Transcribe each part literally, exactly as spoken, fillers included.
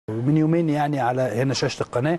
من يومين يعني على هنا شاشة القناة.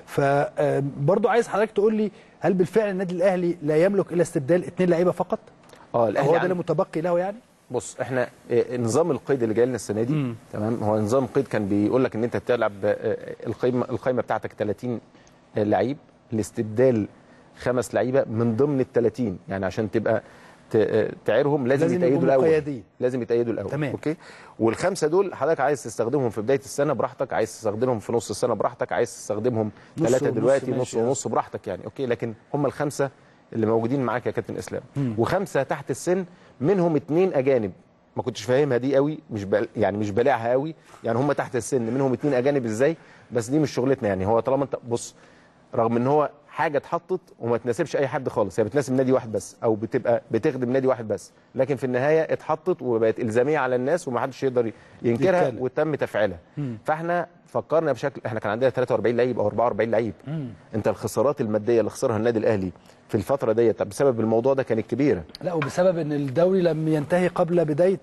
فبرضه عايز حضرتك تقول لي، هل بالفعل النادي الاهلي لا يملك الا استبدال اثنين لعيبه فقط؟ اه الاهلي هو ده اللي متبقي له يعني؟ بص، احنا نظام القيد اللي جاي لنا السنه دي مم. تمام، هو نظام القيد كان بيقول لك ان انت تلعب القائمه القائمه بتاعتك ثلاثين لعيب، الاستبدال خمس لعيبه من ضمن ال ثلاثين، يعني عشان تبقى تعيرهم لازم, لازم يتأيدوا الاول قيادي. لازم يتأيدوا الاول. تمام. اوكي، والخمسه دول حضرتك عايز تستخدمهم في بدايه السنه براحتك، عايز تستخدمهم في نص السنه براحتك، عايز تستخدمهم ثلاثه دلوقتي نص ونص براحتك يعني. اوكي، لكن هم الخمسه اللي موجودين معاك يا كابتن اسلام، مم. وخمسه تحت السن منهم اثنين اجانب. ما كنتش فاهمها دي قوي، مش بل... يعني مش بلاعها قوي، يعني هم تحت السن منهم اثنين اجانب ازاي؟ بس دي مش شغلتنا يعني. هو طالما انت بص، رغم ان هو حاجه اتحطت وما تناسبش اي حد خالص، هي بتناسب نادي واحد بس او بتبقى بتخدم نادي واحد بس، لكن في النهايه اتحطت وبقت الزاميه على الناس ومحدش يقدر ينكرها يتكلم. وتم تفعيلها. فاحنا فكرنا بشكل، احنا كان عندنا ثلاثة وأربعين لعيب او أربعة وأربعين لعيب. مم. انت الخسارات الماديه اللي خسرها النادي الاهلي في الفتره ديت بسبب الموضوع ده كانت كبيره. لا، وبسبب ان الدوري لم ينتهي قبل بدايه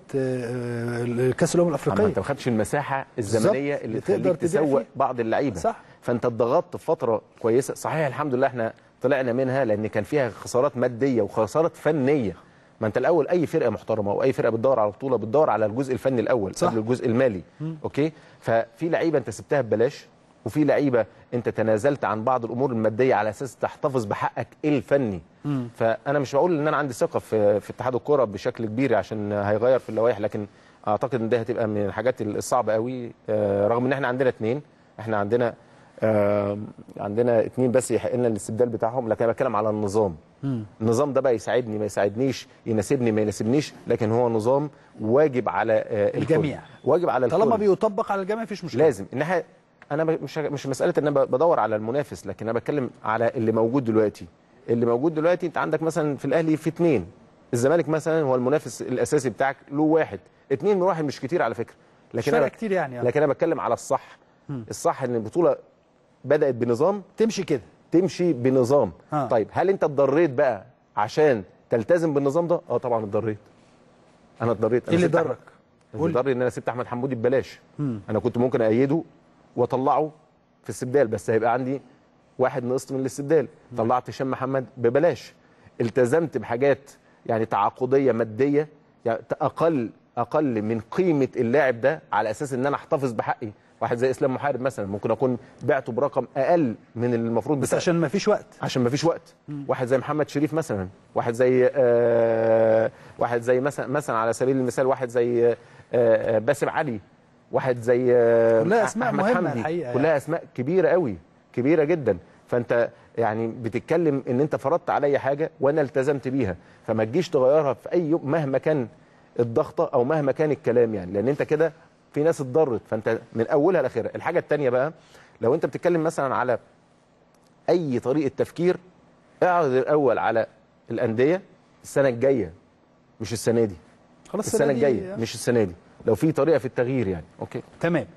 كاس الامم الافريقيه. انت ما خدتش المساحه الزمنيه اللي تخليك تسوق بعض اللعيبه. صح. فانت اتضغطت في فتره كويسه. صحيح الحمد لله احنا طلعنا منها لان كان فيها خسارات ماديه وخسارات فنيه. ما انت الاول اي فرقه محترمه او اي فرقه بتدور على بطوله بتدور على الجزء الفني الاول قبل الجزء المالي. مم. اوكي، ففي لعيبه انت سبتها ببلاش، وفي لعيبه انت تنازلت عن بعض الامور الماديه على اساس تحتفظ بحقك الفني. مم. فانا مش بقول ان انا عندي ثقه في في اتحاد الكوره بشكل كبير عشان هيغير في اللوائح، لكن اعتقد ان ده هتبقى من الحاجات الصعبه قوي. آه رغم ان احنا عندنا اثنين، احنا عندنا آه عندنا اثنين بس يحق لنا الاستبدال بتاعهم، لكن انا بتكلم على النظام. مم. النظام ده بقى يساعدني ما يساعدنيش، يناسبني ما يناسبنيش، لكن هو نظام واجب على آه الجميع. واجب على الكل. طالما بيطبق على الجميع مفيش مشكله. لازم ان احنا، انا مش مش مساله ان انا بدور على المنافس، لكن انا بتكلم على اللي موجود دلوقتي. اللي موجود دلوقتي انت عندك مثلا في الاهلي في اثنين، الزمالك مثلا هو المنافس الاساسي بتاعك له واحد، اثنين من واحد مش كتير على فكره، لكن انا كتير يعني, يعني لكن انا بتكلم على الصح. م. الصح ان البطوله بدات بنظام تمشي كده، تمشي بنظام. ها. طيب هل انت اتضريت بقى عشان تلتزم بالنظام ده؟ اه طبعا اتضريت. انا اتضريت. ايه اللي ضرك؟ اللي ضرني ان انا سبت احمد حمودي ببلاش. م. انا كنت ممكن ايده واطلعه في استبدال، بس هيبقى عندي واحد نقصت من الاستبدال. م. طلعت هشام محمد ببلاش، التزمت بحاجات يعني تعاقديه ماديه يعني اقل اقل من قيمه اللاعب ده على اساس ان انا احتفظ بحقي. واحد زي اسلام محارب مثلا ممكن اكون بعته برقم اقل من المفروض، بس عشان ما فيش وقت عشان ما فيش وقت. مم. واحد زي محمد شريف مثلا، واحد زي آه واحد زي مثلا مثلا على سبيل المثال واحد زي آه باسم علي، واحد زي آه كلها اسماء مهمه الحقيقه، كلها يعني. اسماء كبيره قوي، كبيره جدا. فانت يعني بتتكلم ان انت فرضت عليا حاجه وانا التزمت بيها، فما تجيش تغيرها في اي يوم مهما كان الضغطه او مهما كان الكلام يعني، لان انت كده في ناس اتضرت. فانت من اولها لاخرها. الحاجه الثانيه بقى، لو انت بتتكلم مثلا على اي طريقه تفكير، اعرض الاول على الانديه السنه الجايه مش السنه دي. خلاص السنه الجايه مش السنه دي، لو في طريقه في التغيير يعني. اوكي تمام.